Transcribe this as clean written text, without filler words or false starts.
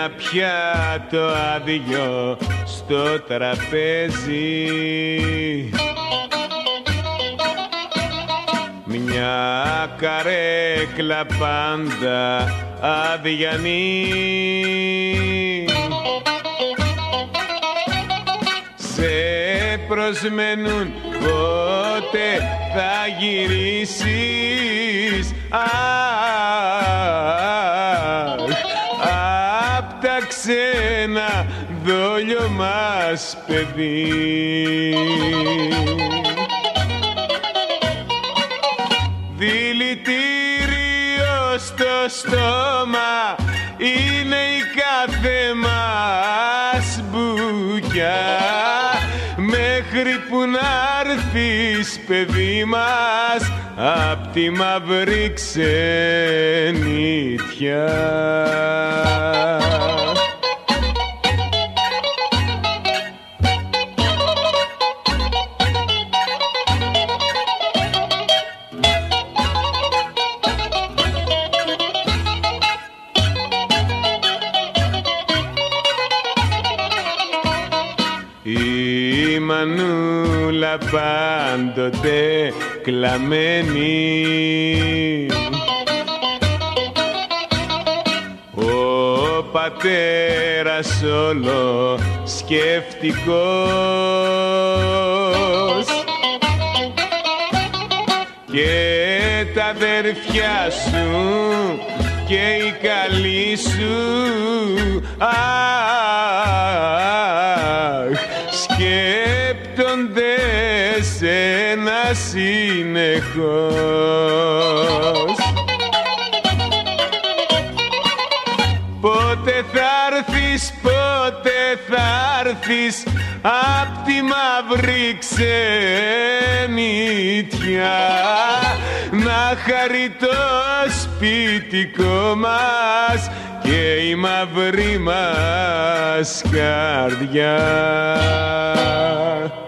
ένα πιάτο άδειο στο τραπέζι, μια καρέκλα πάντα αδιανή. Σε προσμένουν πότε θα γυρίσεις. Απ' τα ξένα δόλιο μας παιδί. Δηλητήριο στο στόμα είναι η κάθε μας μπουκιά, μέχρι που να'ρθεις παιδί μας απ' τη μαύρη ξενιτιά. Η μανούλα πάντοτε κλαμμένη, ο πατέρας όλο σκεφτικός, και τα αδερφιά σου και οι καλοί σου, σκέπτονται σένα συνεχώς. Πότε θα έρθεις απ' τη μαύρη ξενιτιά, να χαρεί το σπιτικό μας και η μαύρη μας καρδιά.